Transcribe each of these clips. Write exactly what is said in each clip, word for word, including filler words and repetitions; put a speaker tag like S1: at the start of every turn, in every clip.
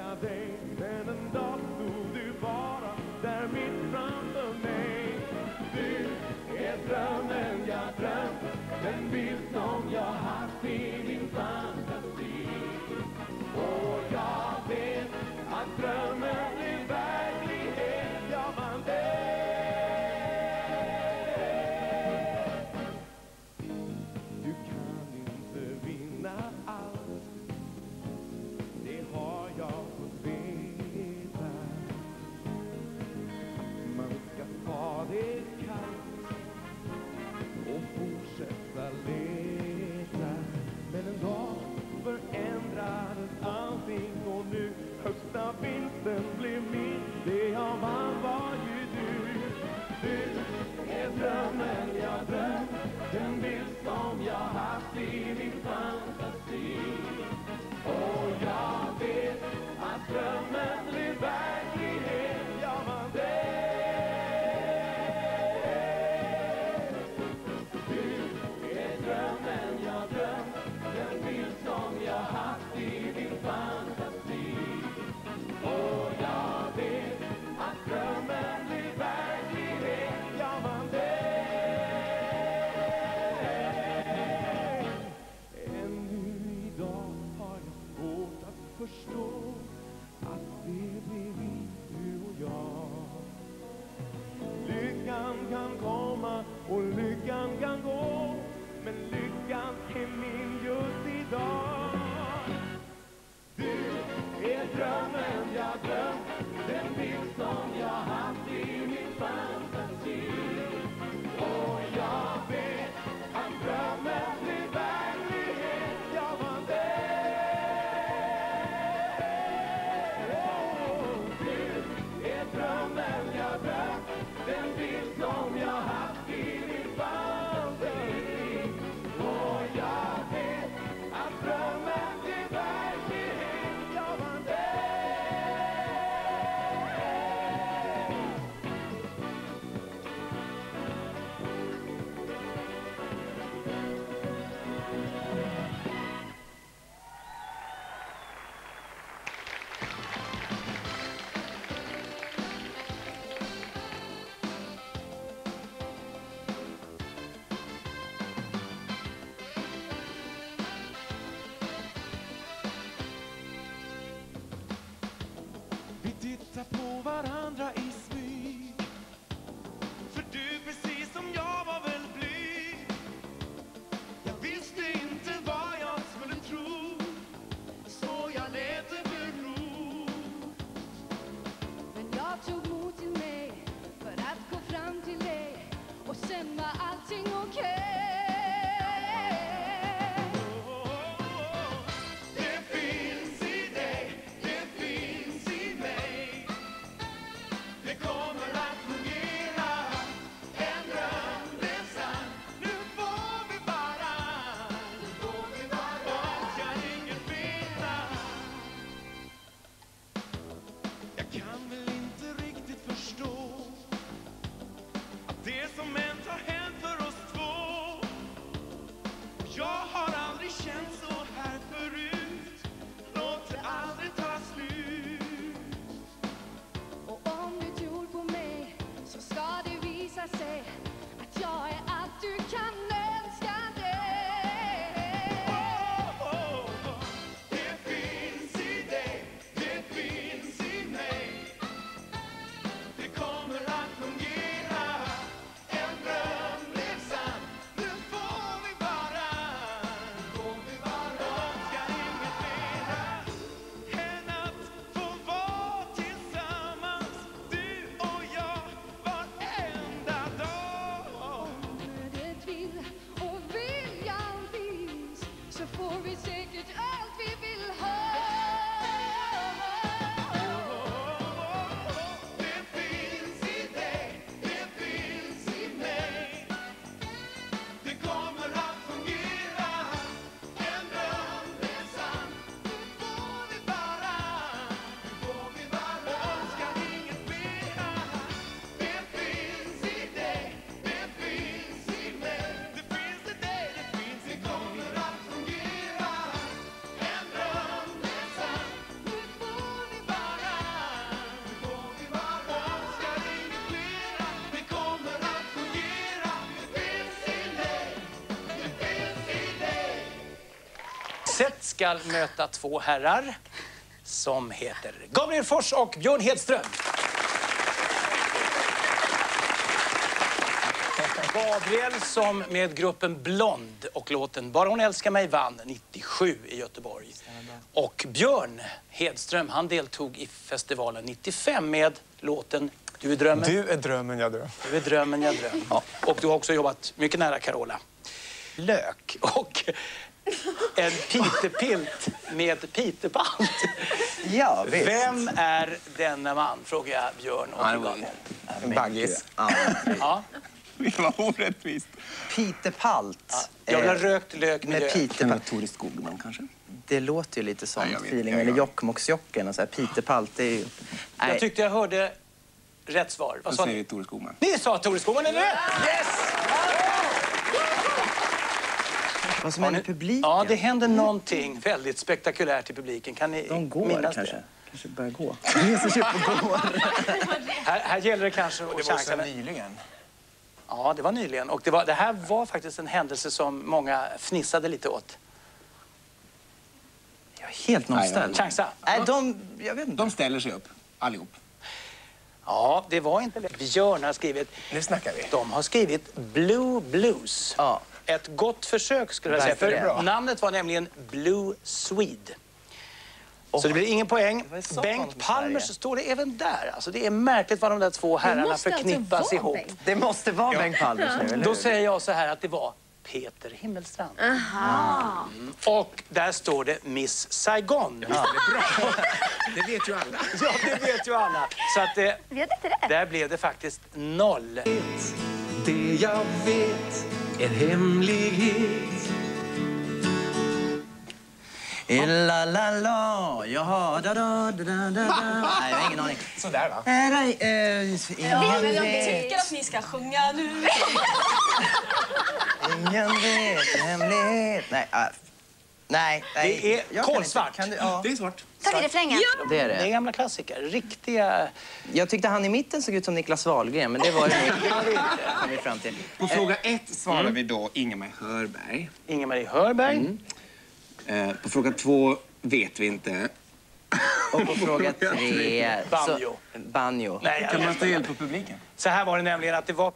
S1: jag dig, men en dag stod du bara där mitt framför mig. Du är drömmen jag drömt, den bild som jag haft i min fantasi. Och jag vet att drömmen blir verklighet, ja man vet. Du kan inte vinna allt, det har jag fått veta. Man ska ta det kallt och fortsätta leta. Men en dag förändrades allting och nu högsta vinsten blev min. Det jag vann var ju du. Du är drömmen jag drömt, den bild som jag haft i min fantasi. Och jag vet att drömmen blir verklighet, ja man vet. Du är drömmen jag drömt, den bild som jag haft i min fantasi. Och jag vet att drömmen blir verklighet, ja man vet. Ännu idag har jag svårt att förstå att det blir vi, du och jag. Lyckan kan komma och lyckan kan gå, men lyckan är min just idag. Du är drömmen jag drömt, den bild som jag haft i min fantasi. Och jag vet att drömmen blir verklighet, ja man vet.
S2: ska möta två herrar som heter Gabriel Fors och Björn Hedström. Gabriel som med gruppen Blond och låten Bara hon älskar mig vann nittiosju i Göteborg. Och Björn Hedström, han deltog i festivalen nittiofem med låten Du är drömmen.
S3: Du är drömmen, jag dröm.
S2: Du är drömmen, jag dröm. Ja. Och du har också jobbat mycket nära Carola. Lök och en pitepilt med pitepalt.
S4: Ja, visst.
S2: Vem är denna man, frågar jag Björn och Gabriel.
S3: En baggis.
S4: Ja.
S2: Ja.
S3: Det var orättvist.
S4: Peter Palt.
S2: Ja. Jag vill ha rökt lök med,
S4: med
S2: lök.
S4: Peter Palt.
S3: Tore Skogman kanske?
S4: Det låter ju lite som
S3: Nej, jag vet,
S4: feeling.
S3: jag
S4: Eller
S3: gör.
S4: Jokkmokksjocken och så här. Peter Palt, det är ju...
S2: Jag
S4: Nej.
S2: tyckte jag hörde rätt svar. Vad
S3: Då
S2: sa
S3: säger
S2: ni?
S3: vi Tore Skogman.
S2: Ni sa Tore Skogman, eller rätt? Yes!
S4: Vad som
S2: Har
S4: händer
S2: ni-
S4: i publiken?
S2: Ja, det händer någonting väldigt spektakulärt i publiken. Kan ni
S4: De går
S2: minnas
S4: kanske.
S2: det?
S4: Kanske börjar gå. De reser sig upp och går.
S2: Här, här gäller det kanske
S3: Det
S2: att
S3: var så
S2: chansa.
S3: nyligen.
S2: Ja, det var nyligen. Och det, var, det här var faktiskt en händelse som många fnissade lite åt.
S4: Jag är helt nollställd.
S2: Chansa.
S4: Nej, de... Jag vet inte.
S3: De ställer sig upp, allihop.
S2: Ja, det var inte lätt. Björn har skrivit...
S3: Nu snackar vi.
S2: De har skrivit Blue Blues.
S4: Ja.
S2: Ett gott försök skulle jag säga.
S4: Verkligen.
S2: För
S4: Det är bra.
S2: namnet var nämligen Blue Swede. Så det blir ingen poäng.
S4: var ju så
S2: Bengt
S4: konstigt med
S2: Palmer
S4: Sverige.
S2: så står det även där. Alltså det är märkligt vad de där två herrarna
S5: måste alltså
S2: förknippas
S5: vara
S2: ihop.
S5: Bengt.
S4: Det måste vara Bengt Palmers nu, eller hur?
S2: Då säger jag så här att det var Peter Himmelstrand. Mm. Och där står det Miss Saigon. Ja,
S3: Det vet ju alla.
S2: ja det vet ju alla. Så att det,
S5: Vet inte det?
S2: där blev det faktiskt noll.
S1: Det jag vet är hemlighet.
S4: La la la, jaha, da da da da da. Nej, jag har ingen aning.
S3: Sådär va?
S4: Nej, nej, eh,
S6: Ja, men
S4: ingen
S6: jag
S4: vet,
S6: tycker att ni ska sjunga nu.
S4: ingen vet, hemlighet. Nej, äh, nej, nej.
S2: Det är
S4: Jag kan
S2: kolsvart.
S4: inte- Kan du, ja,
S3: Det är svart.
S5: Tar vi refrängen?
S4: det är
S2: Det är
S4: det.
S2: gamla klassiker. Riktiga...
S4: Jag tyckte han i mitten såg ut som Niklas Wahlgren, men det var det nog inte, kom vi fram till.
S3: På fråga ett svarar vi då Ingemar Hörberg.
S2: Ingemar Hörberg.
S3: Eh, på fråga två vet vi inte.
S4: Och på fråga tre...
S2: Banjo.
S4: Så, banjo.
S2: Nej, jag
S3: Kan man
S2: vet
S3: ta
S2: inte.
S3: hjälp på publiken?
S2: Så här var det nämligen att det var...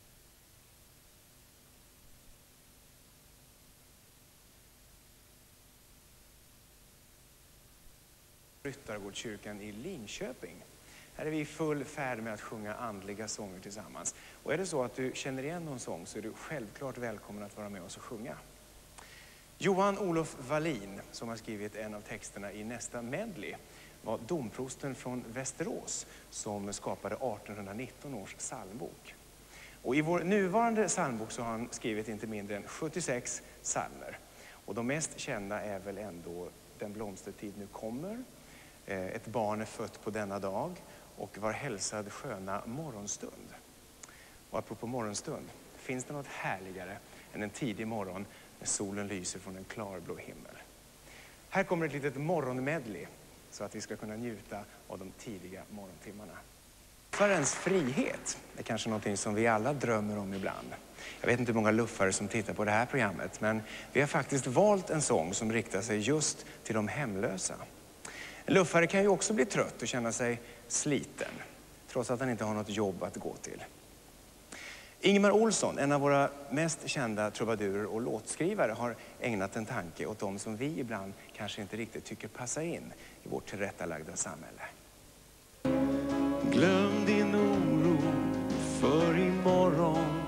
S7: Ryttargårdskyrkan i Linköping. Här är vi i full färd med att sjunga andliga sånger tillsammans. Och är det så att du känner igen någon sång så är du självklart välkommen att vara med oss och sjunga. Johan Olof Wallin, som har skrivit en av texterna i nästa medley, var domprosten från Västerås som skapade artonhundranitton års psalmbok. Och i vår nuvarande psalmbok så har han skrivit inte mindre än sjuttiosex psalmer. Och de mest kända är väl ändå Den blomstertid nu kommer, Ett barn är fött på denna dag och Var hälsad sköna morgonstund. Och apropå morgonstund, finns det något härligare än en tidig morgon när solen lyser från en klarblå himmel? Här kommer ett litet morgonmedley så att vi ska kunna njuta av de tidiga morgontimmarna. Luffarens frihet är kanske någonting som vi alla drömmer om ibland. Jag vet inte hur många luffare som tittar på det här programmet, men vi har faktiskt valt en sång som riktar sig just till de hemlösa. En luffare kan ju också bli trött och känna sig sliten, trots att han inte har något jobb att gå till. Ingemar Olsson, en av våra mest kända trubadurer och låtskrivare, har ägnat en tanke åt dem som vi ibland kanske inte riktigt tycker passar in i vårt tillrättalagda samhälle.
S1: Glöm din oro för imorgon.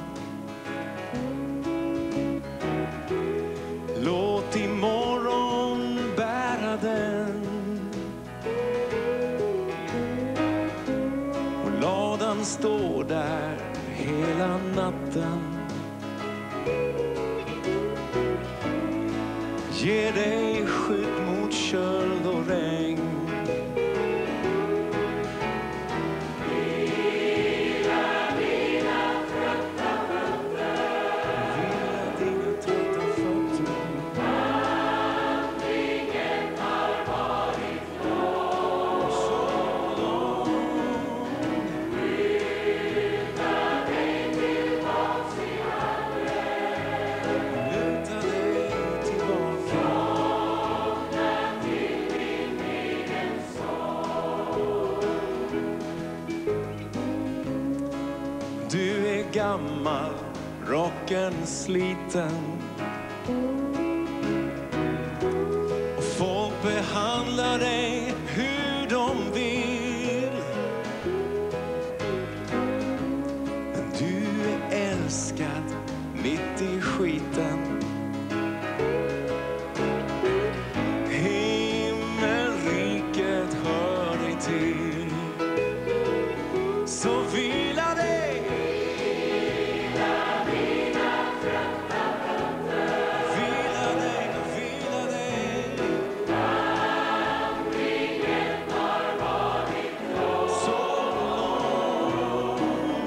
S1: Låt imorgon bära den. Och ladan står där hela natten. Ge dig skydd mot köld och regn. Luta dig tillbaka. gammal, rocken sliten. Och folk behandlar dig hur de vill. Men du är älskad mitt i skiten. Himmelriket hör dig till. Så vila dig. Vila dina trötta fötter. Vila dig, vila dig. Vandringen har varit lång. Så lång.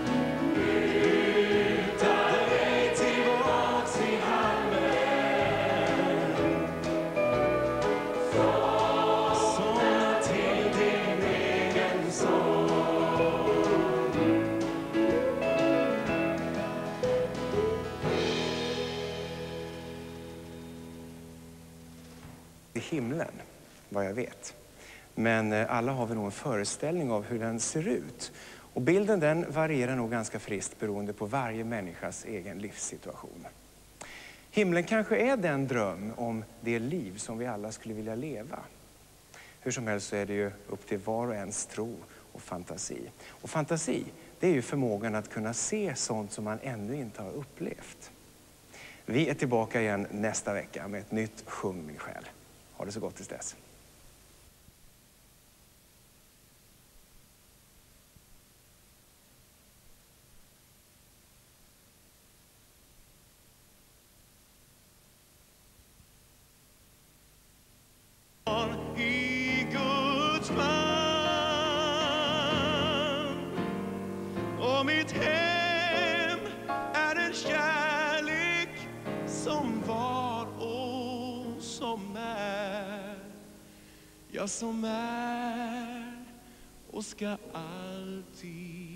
S1: Luta dig tillbaks i hamnen. Somna till din egen sång.
S7: I himlen, vad jag vet. Men eh, alla har vi nog en föreställning av hur den ser ut. Och bilden den varierar nog ganska friskt beroende på varje människas egen livssituation. Himlen kanske är den dröm om det liv som vi alla skulle vilja leva. Hur som helst så är det ju upp till var och ens tro och fantasi. Och fantasi, det är ju förmågan att kunna se sånt som man ännu inte har upplevt. Vi är tillbaka igen nästa vecka med ett nytt Sjung min själ. Ha det så gott tills dess.
S1: I Guds famn. Och mitt hem är en kärlek som var och som är. Ja, som är och ska alltid